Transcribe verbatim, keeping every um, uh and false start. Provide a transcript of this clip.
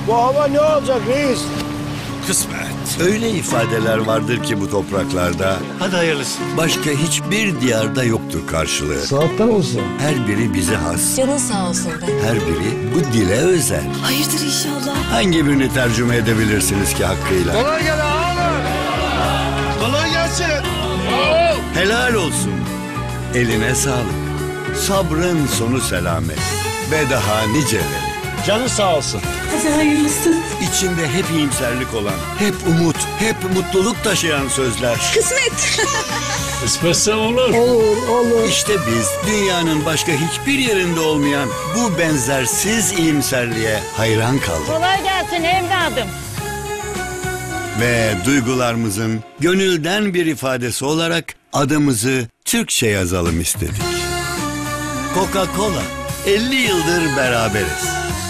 Bu hava ne olacak reis? Kısmet. Öyle ifadeler vardır ki bu topraklarda Hadi hayırlısı. başka hiçbir diyarda yoktur karşılığı. Saatler olsun. Her biri bize has, Canın sağ olsun be. her biri bu dile özel. Hayırdır inşallah. Hangi birini tercüme edebilirsiniz ki hakkıyla? Kolay gel ağalar. Kolay gelsin. Helal olsun. Eline sağlık. Sabrın sonu selamet. Ve daha niceleri. Canın sağ olsun. Hadi hayırlısı. İçinde hep iyimserlik olan, hep umut, hep mutluluk taşıyan sözler. Kısmet. Kısmetse olur. Olur olur. İşte biz dünyanın başka hiçbir yerinde olmayan bu benzersiz iyimserliğe hayran kaldık. Kolay gelsin evladım. Ve duygularımızın gönülden bir ifadesi olarak adımızı Türkçe yazalım istedik. Coca-Cola, elli yıldır beraberiz.